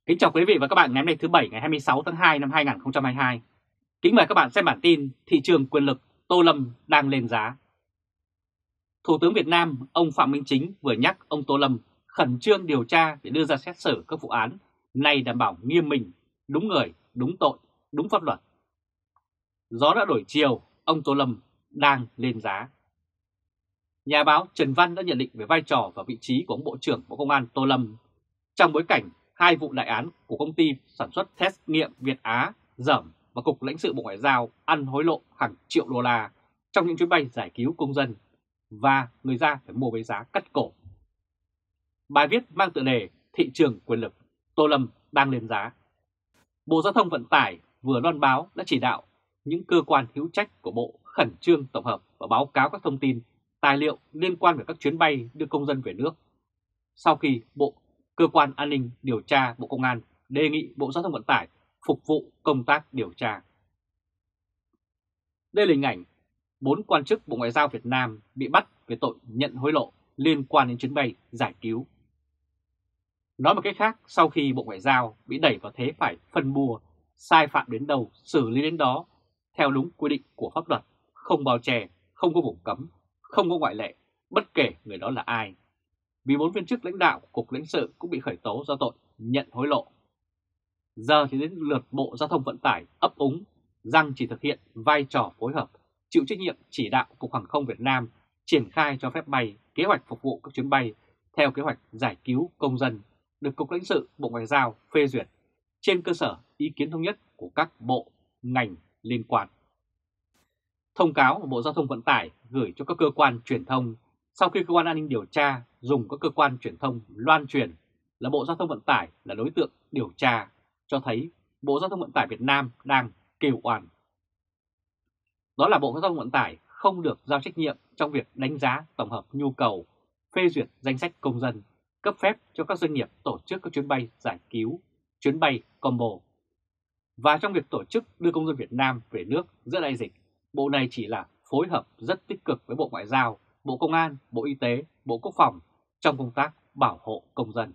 Kính chào quý vị và các bạn ngày hôm nay thứ Bảy ngày 26 tháng 2 năm 2022. Kính mời các bạn xem bản tin thị trường quyền lực Tô Lâm đang lên giá. Thủ tướng Việt Nam ông Phạm Minh Chính vừa nhắc ông Tô Lâm khẩn trương điều tra để đưa ra xét xử các vụ án này đảm bảo nghiêm minh, đúng người, đúng tội, đúng pháp luật. Gió đã đổi chiều, ông Tô Lâm đang lên giá. Nhà báo Trần Văn đã nhận định về vai trò và vị trí của ông Bộ trưởng Bộ Công an Tô Lâm trong bối cảnh hai vụ đại án của công ty sản xuất test nghiệm Việt Á dởm và Cục lãnh sự Bộ Ngoại giao ăn hối lộ hàng triệu đô la trong những chuyến bay giải cứu công dân và người ra phải mua với giá cắt cổ. Bài viết mang tựa đề Thị trường quyền lực Tô Lâm đang lên giá. Bộ Giao thông Vận tải vừa loan báo đã chỉ đạo những cơ quan hữu trách của Bộ khẩn trương tổng hợp và báo cáo các thông tin, tài liệu liên quan về các chuyến bay đưa công dân về nước. Sau khi Cơ quan An ninh Điều tra Bộ Công an đề nghị Bộ Giao thông Vận tải phục vụ công tác điều tra. Đây là hình ảnh 4 quan chức Bộ Ngoại giao Việt Nam bị bắt về tội nhận hối lộ liên quan đến chuyến bay giải cứu. Nói một cách khác, sau khi Bộ Ngoại giao bị đẩy vào thế phải phân bua, sai phạm đến đâu xử lý đến đó, theo đúng quy định của pháp luật, không bao che, không có vùng cấm, không có ngoại lệ, bất kể người đó là ai. Vì 4 viên chức lãnh đạo của Cục lãnh sự cũng bị khởi tố do tội nhận hối lộ. Giờ thì đến lượt Bộ Giao thông Vận tải ấp úng rằng chỉ thực hiện vai trò phối hợp, chịu trách nhiệm chỉ đạo Cục Hàng không Việt Nam triển khai cho phép bay, kế hoạch phục vụ các chuyến bay theo kế hoạch giải cứu công dân được Cục lãnh sự Bộ Ngoại giao phê duyệt trên cơ sở ý kiến thống nhất của các bộ, ngành liên quan. Thông cáo của Bộ Giao thông Vận tải gửi cho các cơ quan truyền thông sau khi cơ quan an ninh điều tra dùng các cơ quan truyền thông loan truyền là Bộ Giao thông Vận tải là đối tượng điều tra, cho thấy Bộ Giao thông Vận tải Việt Nam đang kêu oan. Đó là Bộ Giao thông Vận tải không được giao trách nhiệm trong việc đánh giá tổng hợp nhu cầu, phê duyệt danh sách công dân, cấp phép cho các doanh nghiệp tổ chức các chuyến bay giải cứu, chuyến bay combo. Và trong việc tổ chức đưa công dân Việt Nam về nước giữa đại dịch, Bộ này chỉ là phối hợp rất tích cực với Bộ Ngoại giao, Bộ Công an, Bộ Y tế, Bộ Quốc phòng trong công tác bảo hộ công dân.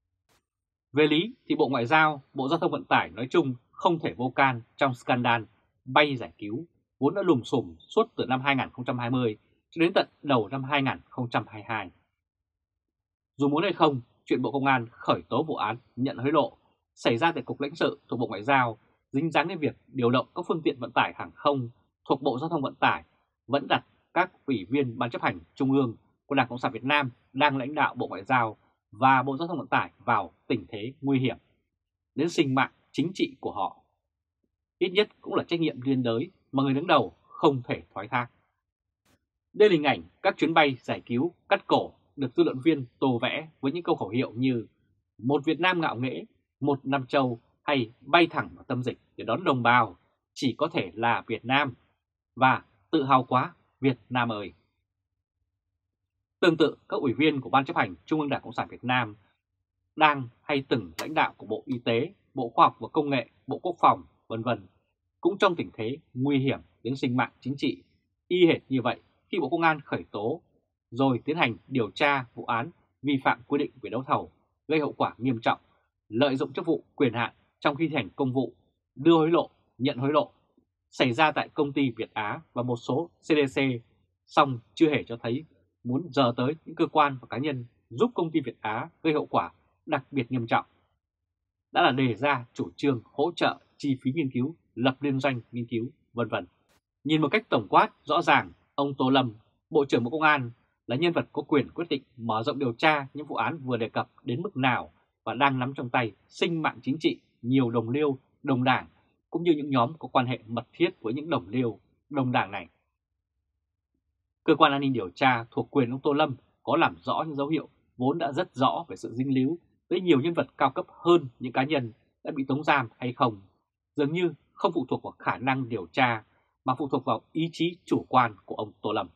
Về lý thì Bộ Ngoại giao, Bộ Giao thông Vận tải nói chung không thể vô can trong scandal bay giải cứu vốn đã lùm xùm suốt từ năm 2020 cho đến tận đầu năm 2022. Dù muốn hay không, chuyện Bộ Công an khởi tố vụ án nhận hối lộ xảy ra tại Cục lãnh sự thuộc Bộ Ngoại giao dính dáng đến việc điều động các phương tiện vận tải hàng không thuộc Bộ Giao thông Vận tải vẫn đặt các ủy viên Ban chấp hành Trung ương của Đảng Cộng sản Việt Nam đang lãnh đạo Bộ Ngoại giao và Bộ Giao thông Vận tải vào tình thế nguy hiểm đến sinh mạng chính trị của họ. Ít nhất cũng là trách nhiệm liên đới mà người đứng đầu không thể thoái thác. Đây là hình ảnh các chuyến bay giải cứu cắt cổ được dư luận viên tô vẽ với những câu khẩu hiệu như một Việt Nam ngạo nghễ, một Nam Châu hay bay thẳng vào tâm dịch để đón đồng bào, chỉ có thể là Việt Nam và tự hào quá Việt Nam ơi. Tương tự, các ủy viên của Ban chấp hành Trung ương Đảng Cộng sản Việt Nam đang hay từng lãnh đạo của Bộ Y tế, Bộ Khoa học và Công nghệ, Bộ Quốc phòng, v.v. cũng trong tình thế nguy hiểm đến sinh mạng chính trị, y hệt như vậy khi Bộ Công an khởi tố rồi tiến hành điều tra vụ án vi phạm quy định về đấu thầu gây hậu quả nghiêm trọng, lợi dụng chức vụ quyền hạn trong khi thi hành công vụ, đưa hối lộ, nhận hối lộ xảy ra tại công ty Việt Á và một số CDC, song chưa hề cho thấy muốn dờ tới những cơ quan và cá nhân giúp công ty Việt Á gây hậu quả đặc biệt nghiêm trọng. Đã là đề ra chủ trương hỗ trợ chi phí nghiên cứu, lập liên doanh nghiên cứu, v.v. Nhìn một cách tổng quát, rõ ràng ông Tô Lâm, Bộ trưởng Bộ Công an là nhân vật có quyền quyết định mở rộng điều tra những vụ án vừa đề cập đến mức nào và đang nắm trong tay sinh mạng chính trị nhiều đồng liêu, đồng đảng cũng như những nhóm có quan hệ mật thiết với những đồng liêu, đồng đảng này. Cơ quan an ninh điều tra thuộc quyền ông Tô Lâm có làm rõ những dấu hiệu vốn đã rất rõ về sự dính líu với nhiều nhân vật cao cấp hơn những cá nhân đã bị tống giam hay không, dường như không phụ thuộc vào khả năng điều tra mà phụ thuộc vào ý chí chủ quan của ông Tô Lâm.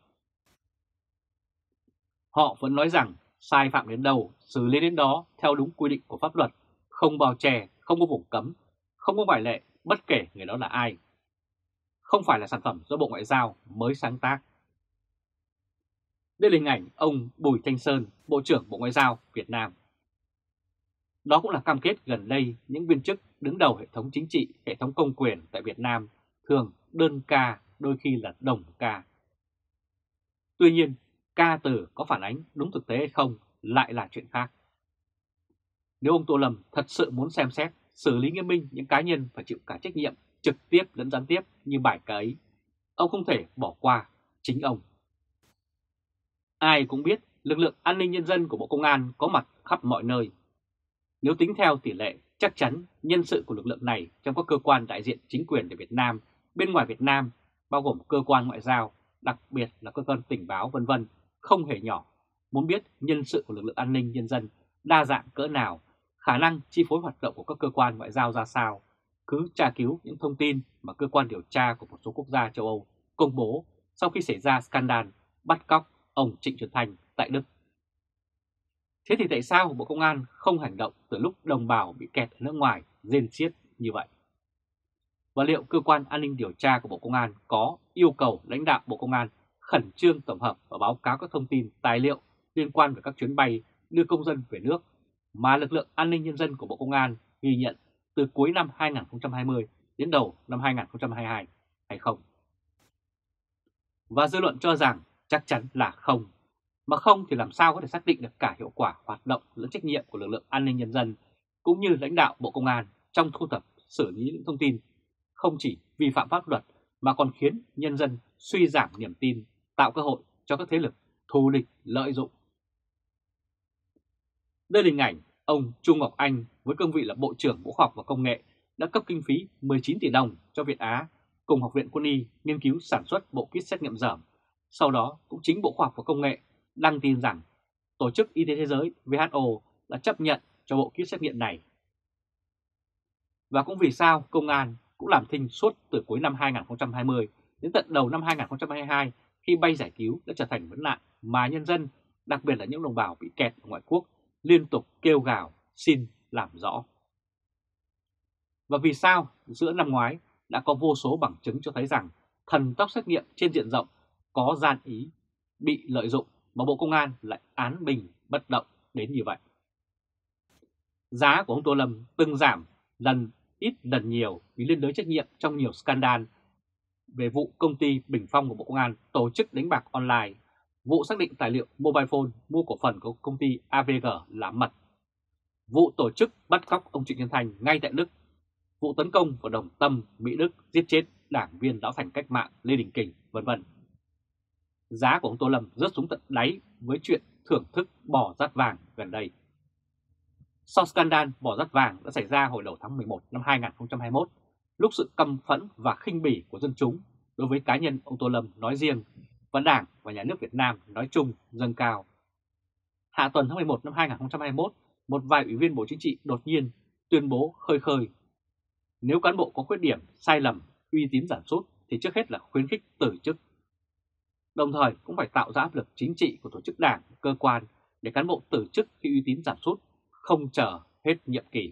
Họ vẫn nói rằng sai phạm đến đâu, xử lý đến đó theo đúng quy định của pháp luật, không bao che, không có vùng cấm, không có ngoại lệ, bất kể người đó là ai. Không phải là sản phẩm do Bộ Ngoại giao mới sáng tác. Đây là hình ảnh ông Bùi Thanh Sơn, Bộ trưởng Bộ Ngoại giao Việt Nam. Đó cũng là cam kết gần đây những viên chức đứng đầu hệ thống chính trị, hệ thống công quyền tại Việt Nam thường đơn ca, đôi khi là đồng ca. Tuy nhiên, ca từ có phản ánh đúng thực tế hay không lại là chuyện khác. Nếu ông Tô Lâm thật sự muốn xem xét, xử lý nghiêm minh những cá nhân phải chịu cả trách nhiệm trực tiếp lẫn gián tiếp như bài ca ấy, ông không thể bỏ qua chính ông. Ai cũng biết lực lượng an ninh nhân dân của Bộ Công an có mặt khắp mọi nơi. Nếu tính theo tỷ lệ, chắc chắn nhân sự của lực lượng này trong các cơ quan đại diện chính quyền tại Việt Nam, bên ngoài Việt Nam, bao gồm cơ quan ngoại giao, đặc biệt là cơ quan tình báo v.v. không hề nhỏ. Muốn biết nhân sự của lực lượng an ninh nhân dân đa dạng cỡ nào, khả năng chi phối hoạt động của các cơ quan ngoại giao ra sao, cứ tra cứu những thông tin mà cơ quan điều tra của một số quốc gia châu Âu công bố sau khi xảy ra scandal bắt cóc ông Trịnh Xuân Thanh tại Đức. Thế thì tại sao Bộ Công an không hành động từ lúc đồng bào bị kẹt ở nước ngoài rên xiết như vậy? Và liệu cơ quan an ninh điều tra của Bộ Công an có yêu cầu lãnh đạo Bộ Công an khẩn trương tổng hợp và báo cáo các thông tin, tài liệu liên quan về các chuyến bay đưa công dân về nước mà lực lượng an ninh nhân dân của Bộ Công an ghi nhận từ cuối năm 2020 đến đầu năm 2022 hay không? Và dư luận cho rằng chắc chắn là không. Mà không thì làm sao có thể xác định được cả hiệu quả hoạt động lẫn trách nhiệm của lực lượng an ninh nhân dân cũng như lãnh đạo Bộ Công an trong thu thập xử lý những thông tin không chỉ vi phạm pháp luật mà còn khiến nhân dân suy giảm niềm tin, tạo cơ hội cho các thế lực thù địch lợi dụng. Đây là hình ảnh ông Chu Ngọc Anh với cương vị là Bộ trưởng Bộ Khoa học và Công nghệ đã cấp kinh phí 19 tỷ đồng cho Việt Á cùng Học viện Quân y nghiên cứu sản xuất bộ kit xét nghiệm rởm. Sau đó cũng chính Bộ Khoa học và Công nghệ đăng tin rằng Tổ chức Y tế Thế giới WHO đã chấp nhận cho bộ kit xét nghiệm này. Và cũng vì sao Công an cũng làm thinh suốt từ cuối năm 2020 đến tận đầu năm 2022 khi bay giải cứu đã trở thành vấn nạn mà nhân dân, đặc biệt là những đồng bào bị kẹt ở ngoại quốc, liên tục kêu gào xin làm rõ. Và vì sao giữa năm ngoái đã có vô số bằng chứng cho thấy rằng thần tốc xét nghiệm trên diện rộng có gian ý, bị lợi dụng mà Bộ Công an lại án bình bất động đến như vậy. Giá của ông Tô Lâm từng giảm lần ít lần nhiều vì liên đới trách nhiệm trong nhiều scandal về vụ công ty Bình Phong của Bộ Công an tổ chức đánh bạc online, vụ xác định tài liệu mobile phone mua cổ phần của công ty AVG là mật, vụ tổ chức bắt cóc ông Trịnh Xuân Thanh ngay tại Đức, vụ tấn công vào Đồng Tâm, Mỹ Đức giết chết đảng viên lão thành cách mạng Lê Đình Kình, v.v. Giá của ông Tô Lâm rớt xuống tận đáy với chuyện thưởng thức bò rát vàng gần đây. Sau scandal bò rát vàng đã xảy ra hồi đầu tháng 11 năm 2021, lúc sự căm phẫn và khinh bỉ của dân chúng đối với cá nhân ông Tô Lâm nói riêng và Đảng và Nhà nước Việt Nam nói chung dâng cao. Hạ tuần tháng 11 năm 2021, một vài ủy viên Bộ Chính trị đột nhiên tuyên bố khơi khơi: nếu cán bộ có khuyết điểm, sai lầm, uy tín giảm sút thì trước hết là khuyến khích từ chức. Đồng thời cũng phải tạo ra áp lực chính trị của tổ chức đảng, cơ quan để cán bộ từ chức khi uy tín giảm sút, không chờ hết nhiệm kỳ.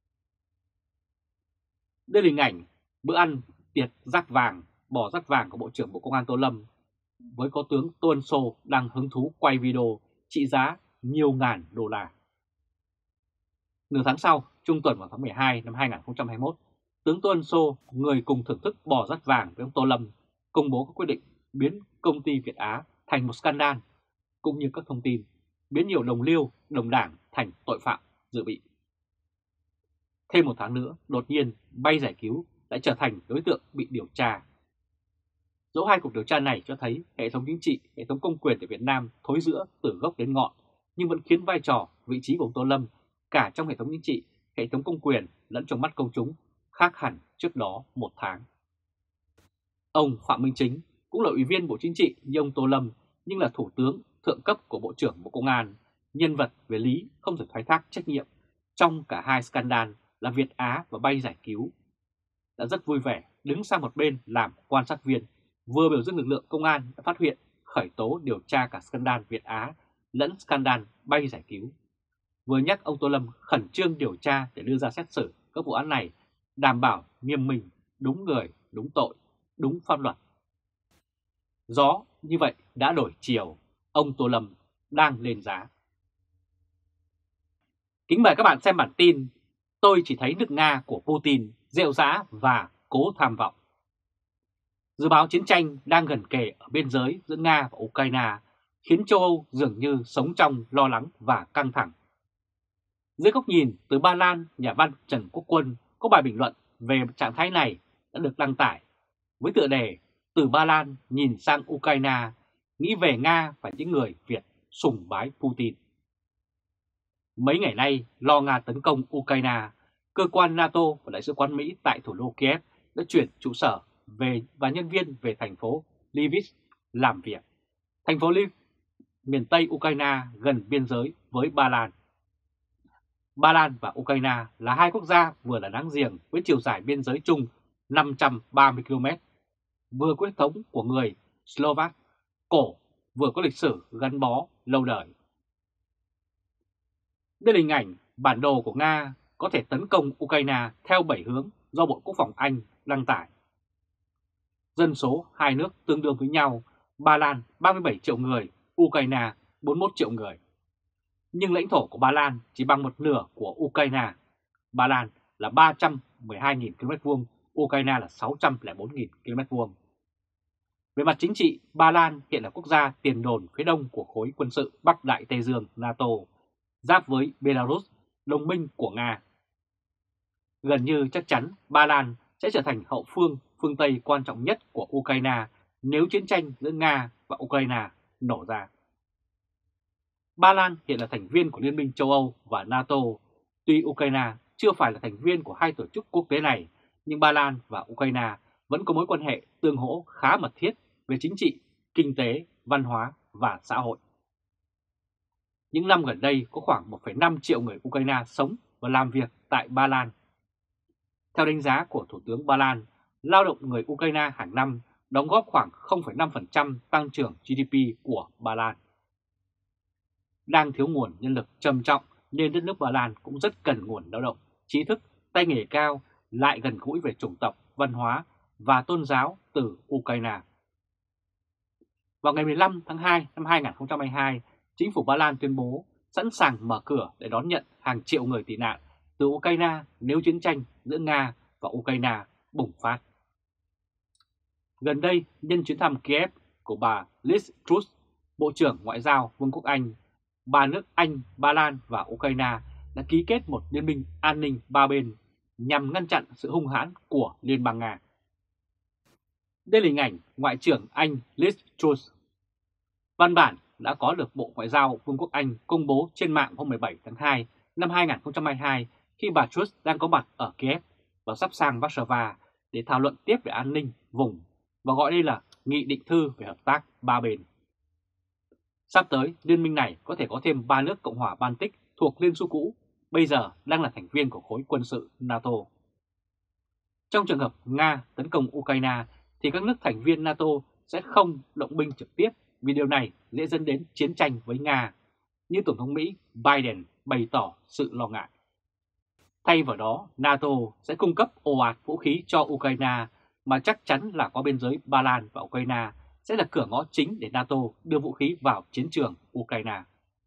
Đây là hình ảnh bữa ăn tiệc rác vàng, bò rác vàng của Bộ trưởng Bộ Công an Tô Lâm với có tướng Tô Ân Sô đang hứng thú quay video trị giá nhiều ngàn đô la. Nửa tháng sau, trung tuần vào tháng 12 năm 2021, tướng Tô Ân Sô, người cùng thưởng thức bò rác vàng với ông Tô Lâm, công bố các quyết định biến công ty Việt Á thành một scandal, cũng như các thông tin biến nhiều đồng liêu, đồng đảng thành tội phạm dự bị. Thêm một tháng nữa, đột nhiên bay giải cứu lại trở thành đối tượng bị điều tra. Dẫu hai cuộc điều tra này cho thấy hệ thống chính trị, hệ thống công quyền tại Việt Nam thối rữa từ gốc đến ngọn, nhưng vẫn khiến vai trò, vị trí của ông Tô Lâm cả trong hệ thống chính trị, hệ thống công quyền lẫn trong mắt công chúng khác hẳn trước đó một tháng. Ông Phạm Minh Chính cũng là ủy viên Bộ Chính trị như ông Tô Lâm, nhưng là thủ tướng thượng cấp của Bộ trưởng Bộ Công an, nhân vật về lý không thể thoái thác trách nhiệm trong cả hai scandal là Việt Á và bay giải cứu. Đã rất vui vẻ đứng sang một bên làm quan sát viên, vừa biểu dương lực lượng công an đã phát hiện, khởi tố điều tra cả scandal Việt Á lẫn scandal bay giải cứu. Vừa nhắc ông Tô Lâm khẩn trương điều tra để đưa ra xét xử các vụ án này, đảm bảo nghiêm minh, đúng người, đúng tội, đúng pháp luật. Gió như vậy đã đổi chiều, ông Tô Lâm đang lên giá. Kính mời các bạn xem bản tin "Tôi chỉ thấy nước Nga của Putin rệu rã và cố tham vọng". Dự báo chiến tranh đang gần kề ở biên giới giữa Nga và Ukraine khiến châu Âu dường như sống trong lo lắng và căng thẳng. Dưới góc nhìn từ Ba Lan, nhà văn Trần Quốc Quân có bài bình luận về trạng thái này đã được đăng tải với tựa đề "Từ Ba Lan nhìn sang Ukraine, nghĩ về Nga và những người Việt sùng bái Putin". Mấy ngày nay, lo Nga tấn công Ukraine, cơ quan NATO và Đại sứ quán Mỹ tại thủ đô Kiev đã chuyển trụ sở và nhân viên về thành phố Lviv làm việc. Thành phố Lviv, miền Tây Ukraine gần biên giới với Ba Lan. Ba Lan và Ukraine là hai quốc gia vừa là láng giềng với chiều dài biên giới chung 530 km, vừa có huyết thống của người Slovak cổ, vừa có lịch sử gắn bó lâu đời. Đây là hình ảnh bản đồ của Nga có thể tấn công Ukraine theo 7 hướng do Bộ Quốc phòng Anh đăng tải. Dân số hai nước tương đương với nhau, Ba Lan 37 triệu người, Ukraine 41 triệu người. Nhưng lãnh thổ của Ba Lan chỉ bằng một nửa của Ukraine. Ba Lan là 312.000 km2, Ukraine là 604.000 km2. Về mặt chính trị, Ba Lan hiện là quốc gia tiền đồn phía đông của khối quân sự Bắc Đại Tây Dương NATO, giáp với Belarus, đồng minh của Nga. Gần như chắc chắn Ba Lan sẽ trở thành hậu phương phương Tây quan trọng nhất của Ukraine nếu chiến tranh giữa Nga và Ukraine nổ ra. Ba Lan hiện là thành viên của Liên minh châu Âu và NATO. Tuy Ukraine chưa phải là thành viên của hai tổ chức quốc tế này, nhưng Ba Lan và Ukraine vẫn có mối quan hệ tương hỗ khá mật thiết về chính trị, kinh tế, văn hóa và xã hội. Những năm gần đây có khoảng 1,5 triệu người Ukraine sống và làm việc tại Ba Lan. Theo đánh giá của Thủ tướng Ba Lan, lao động người Ukraine hàng năm đóng góp khoảng 0,5% tăng trưởng GDP của Ba Lan. Đang thiếu nguồn nhân lực trầm trọng nên đất nước Ba Lan cũng rất cần nguồn lao động, trí thức, tay nghề cao, lại gần gũi về chủng tộc, văn hóa và tôn giáo từ Ukraine. Vào ngày 15 tháng 2 năm 2022, chính phủ Ba Lan tuyên bố sẵn sàng mở cửa để đón nhận hàng triệu người tị nạn từ Ukraine nếu chiến tranh giữa Nga và Ukraine bùng phát. Gần đây, nhân chuyến thăm Kiev của bà Liz Truss, Bộ trưởng Ngoại giao Vương quốc Anh, ba nước Anh, Ba Lan và Ukraine đã ký kết một liên minh an ninh ba bên nhằm ngăn chặn sự hung hãn của Liên bang Nga. Đây là hình ảnh Ngoại trưởng Anh Liz Truss. Văn bản đã có được Bộ Ngoại giao Vương quốc Anh công bố trên mạng hôm 17 tháng 2 năm 2022 khi bà Truss đang có mặt ở Kiev và sắp sang Warsaw để thảo luận tiếp về an ninh vùng và gọi đây là Nghị định thư về hợp tác ba bên. Sắp tới, liên minh này có thể có thêm 3 nước Cộng hòa Baltic thuộc Liên Xô cũ, bây giờ đang là thành viên của khối quân sự NATO. Trong trường hợp Nga tấn công Ukraine thì các nước thành viên NATO sẽ không động binh trực tiếp vì điều này dễ dẫn đến chiến tranh với Nga, như Tổng thống Mỹ Biden bày tỏ sự lo ngại. Thay vào đó, NATO sẽ cung cấp ồ ạt vũ khí cho Ukraine mà chắc chắn là qua biên giới Ba Lan và Ukraine sẽ là cửa ngõ chính để NATO đưa vũ khí vào chiến trường Ukraine.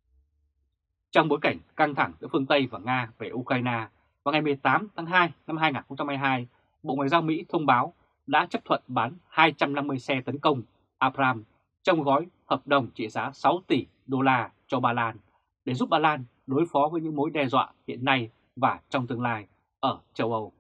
Trong bối cảnh căng thẳng giữa phương Tây và Nga về Ukraine, vào ngày 18 tháng 2 năm 2022, Bộ Ngoại giao Mỹ thông báo đã chấp thuận bán 250 xe tấn công Abrams trong gói hợp đồng trị giá 6 tỷ đô la cho Ba Lan để giúp Ba Lan đối phó với những mối đe dọa hiện nay và trong tương lai ở châu Âu.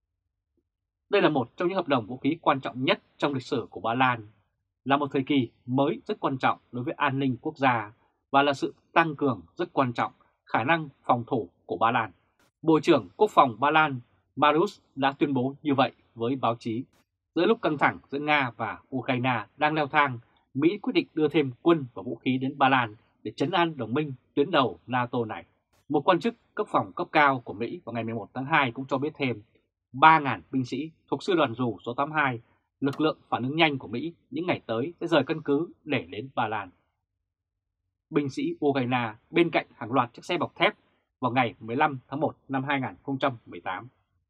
Đây là một trong những hợp đồng vũ khí quan trọng nhất trong lịch sử của Ba Lan, là một thời kỳ mới rất quan trọng đối với an ninh quốc gia và là sự tăng cường rất quan trọng khả năng phòng thủ của Ba Lan. Bộ trưởng Quốc phòng Ba Lan Mariusz đã tuyên bố như vậy với báo chí. Giữa lúc căng thẳng giữa Nga và Ukraine đang leo thang, Mỹ quyết định đưa thêm quân và vũ khí đến Ba Lan để trấn an đồng minh tuyến đầu NATO này. Một quan chức cấp phòng cấp cao của Mỹ vào ngày 11 tháng 2 cũng cho biết thêm 3.000 binh sĩ thuộc sư đoàn dù số 82, lực lượng phản ứng nhanh của Mỹ những ngày tới sẽ rời căn cứ để đến Ba Lan. Binh sĩ Ukraine bên cạnh hàng loạt chiếc xe bọc thép vào ngày 15 tháng 1 năm 2018.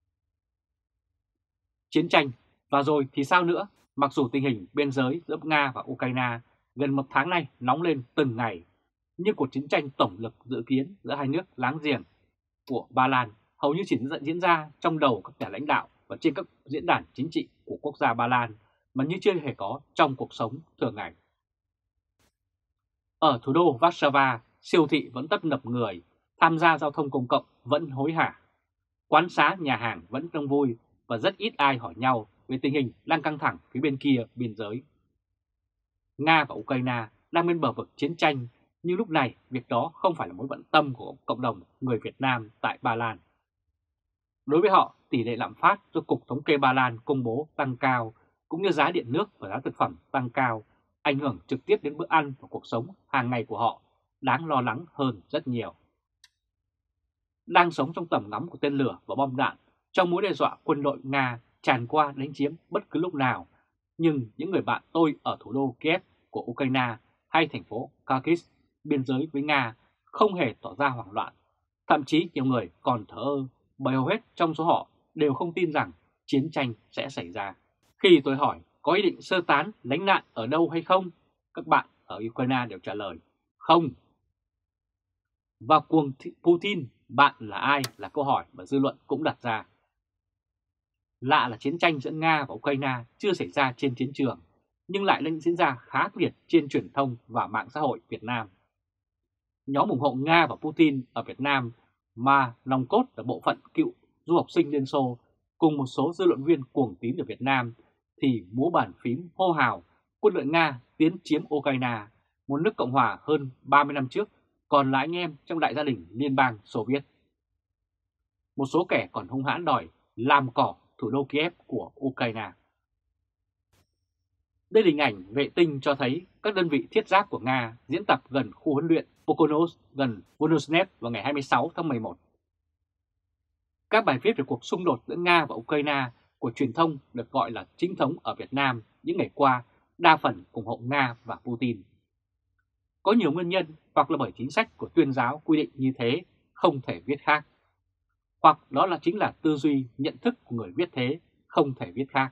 Chiến tranh, và rồi thì sao nữa? Mặc dù tình hình biên giới giữa Nga và Ukraine gần một tháng nay nóng lên từng ngày, nhưng cuộc chiến tranh tổng lực dự kiến giữa hai nước láng giềng của Ba Lan hầu như chỉ diễn ra trong đầu các nhà lãnh đạo và trên các diễn đàn chính trị của quốc gia Ba Lan mà như chưa hề có trong cuộc sống thường ngày. Ở thủ đô Warsaw, siêu thị vẫn tấp nập người, tham gia giao thông công cộng vẫn hối hả, quán xá nhà hàng vẫn đông vui và rất ít ai hỏi nhau về tình hình đang căng thẳng phía bên kia biên giới. Nga và Ukraine đang bên bờ vực chiến tranh, nhưng lúc này việc đó không phải là mối bận tâm của cộng đồng người Việt Nam tại Ba Lan. Đối với họ, tỷ lệ lạm phát do Cục Thống kê Ba Lan công bố tăng cao, cũng như giá điện nước và giá thực phẩm tăng cao, ảnh hưởng trực tiếp đến bữa ăn và cuộc sống hàng ngày của họ, đáng lo lắng hơn rất nhiều. Đang sống trong tầm ngắm của tên lửa và bom đạn, trong mối đe dọa quân đội Nga tràn qua đánh chiếm bất cứ lúc nào, nhưng những người bạn tôi ở thủ đô Kiev của Ukraine hay thành phố Kharkiv biên giới với Nga không hề tỏ ra hoảng loạn. Thậm chí nhiều người còn thờ ơ, bởi hầu hết trong số họ đều không tin rằng chiến tranh sẽ xảy ra. Khi tôi hỏi có ý định sơ tán lánh nạn ở đâu hay không, các bạn ở Ukraine đều trả lời không. Và cuồng Putin, bạn là ai là câu hỏi mà dư luận cũng đặt ra. Lạ là chiến tranh giữa Nga và Ukraine chưa xảy ra trên chiến trường, nhưng lại đang diễn ra khá liệt trên truyền thông và mạng xã hội Việt Nam. Nhóm ủng hộ Nga và Putin ở Việt Nam mà nòng cốt là bộ phận cựu du học sinh Liên Xô cùng một số dư luận viên cuồng tín ở Việt Nam thì múa bàn phím hô hào quân đội Nga tiến chiếm Ukraine, một nước Cộng hòa hơn 30 năm trước, còn là anh em trong đại gia đình Liên bang Xô Viết. Một số kẻ còn hung hãn đòi làm cỏ thủ đô Kiev của Ukraine. Đây là hình ảnh vệ tinh cho thấy các đơn vị thiết giáp của Nga diễn tập gần khu huấn luyện Pokonos gần Voronezh vào ngày 26 tháng 11. Các bài viết về cuộc xung đột giữa Nga và Ukraine của truyền thông được gọi là chính thống ở Việt Nam những ngày qua đa phần ủng hộ Nga và Putin. Có nhiều nguyên nhân, hoặc là bởi chính sách của tuyên giáo quy định như thế, không thể viết khác. Hoặc đó là chính là tư duy, nhận thức của người viết thế, không thể viết khác.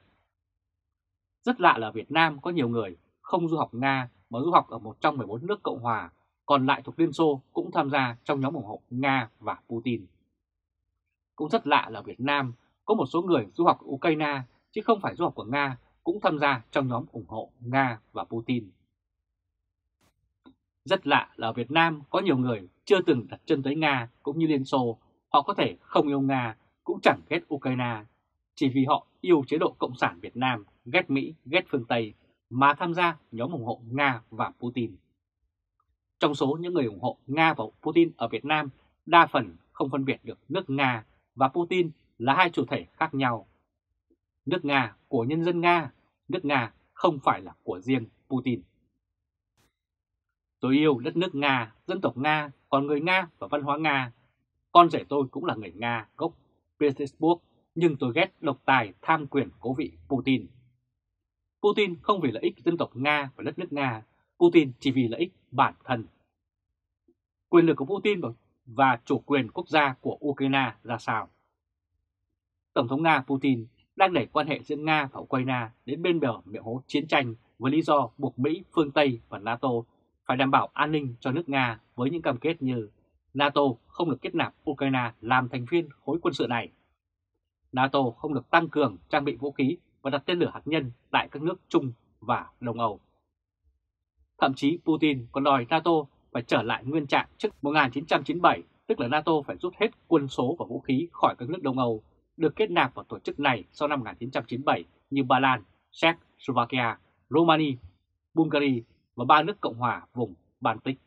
Rất lạ là Việt Nam có nhiều người không du học Nga mà du học ở một trong 14 nước Cộng hòa, còn lại thuộc Liên Xô cũng tham gia trong nhóm ủng hộ Nga và Putin. Cũng rất lạ là Việt Nam có một số người du học Ukraine chứ không phải du học của Nga cũng tham gia trong nhóm ủng hộ Nga và Putin. Rất lạ là ở Việt Nam có nhiều người chưa từng đặt chân tới Nga cũng như Liên Xô, họ có thể không yêu Nga cũng chẳng ghét Ukraine, chỉ vì họ yêu chế độ Cộng sản Việt Nam, ghét Mỹ, ghét phương Tây mà tham gia nhóm ủng hộ Nga và Putin. Trong số những người ủng hộ Nga và Putin ở Việt Nam, đa phần không phân biệt được nước Nga và Putin là hai chủ thể khác nhau. Nước Nga của nhân dân Nga, nước Nga không phải là của riêng Putin. Tôi yêu đất nước Nga, dân tộc Nga, còn người Nga và văn hóa Nga. Con rể tôi cũng là người Nga gốc Petersburg, nhưng tôi ghét độc tài tham quyền cố vị Putin. Putin không vì lợi ích dân tộc Nga và đất nước Nga, Putin chỉ vì lợi ích bản thân. Quyền lực của Putin và chủ quyền quốc gia của Ukraine ra sao? Tổng thống Nga Putin đang đẩy quan hệ giữa Nga và Ukraine đến bên bờ miệng hố chiến tranh với lý do buộc Mỹ, phương Tây và NATO phải đảm bảo an ninh cho nước Nga với những cam kết như NATO không được kết nạp Ukraine làm thành viên khối quân sự này. NATO không được tăng cường trang bị vũ khí và đặt tên lửa hạt nhân tại các nước Trung và Đông Âu. Thậm chí Putin còn đòi NATO phải trở lại nguyên trạng trước 1997, tức là NATO phải rút hết quân số và vũ khí khỏi các nước Đông Âu được kết nạp vào tổ chức này sau năm 1997 như Ba Lan, Czech, Slovakia, Romania, Bulgaria và 3 nước Cộng hòa vùng Baltic.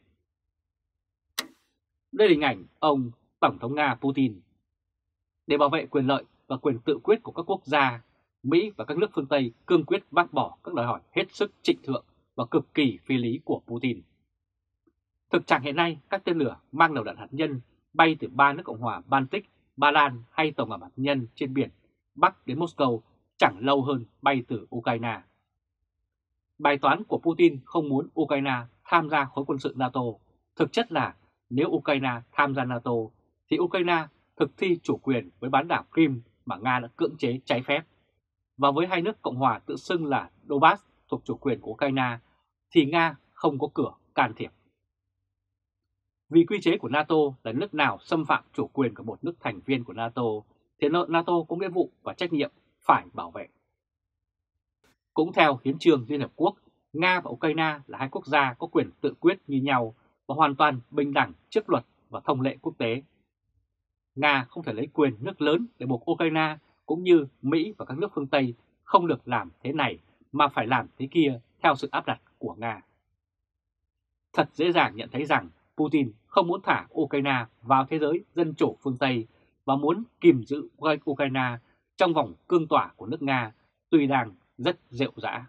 Đây là hình ảnh ông Tổng thống Nga Putin. Để bảo vệ quyền lợi và quyền tự quyết của các quốc gia, Mỹ và các nước phương Tây cương quyết bác bỏ các đòi hỏi hết sức trịnh thượng và cực kỳ phi lý của Putin. Thực trạng hiện nay, các tên lửa mang đầu đạn hạt nhân bay từ 3 nước Cộng hòa Baltic, Ba Lan hay tàu ngầm hạt nhân trên biển Bắc đến Moscow chẳng lâu hơn bay từ Ukraine. Bài toán của Putin không muốn Ukraine tham gia khối quân sự NATO. Thực chất là nếu Ukraine tham gia NATO thì Ukraine thực thi chủ quyền với bán đảo Crimea mà Nga đã cưỡng chế trái phép. Và với hai nước Cộng hòa tự xưng là Donbass thuộc chủ quyền của Ukraine thì Nga không có cửa can thiệp. Vì quy chế của NATO là nước nào xâm phạm chủ quyền của một nước thành viên của NATO thì NATO có nghĩa vụ và trách nhiệm phải bảo vệ. Cũng theo Hiến chương Liên Hợp Quốc, Nga và Ukraine là hai quốc gia có quyền tự quyết như nhau và hoàn toàn bình đẳng trước luật và thông lệ quốc tế. Nga không thể lấy quyền nước lớn để buộc Ukraine cũng như Mỹ và các nước phương Tây không được làm thế này mà phải làm thế kia theo sự áp đặt của Nga. Thật dễ dàng nhận thấy rằng Putin không muốn thả Ukraine vào thế giới dân chủ phương Tây và muốn kìm giữ Ukraine trong vòng cương tỏa của nước Nga tuy đang rất rệu rã.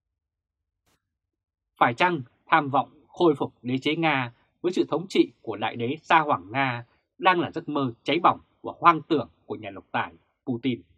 Phải chăng tham vọng khôi phục đế chế Nga với sự thống trị của đại đế Sa Hoàng Nga đang là giấc mơ cháy bỏng và hoang tưởng của nhà độc tài Putin?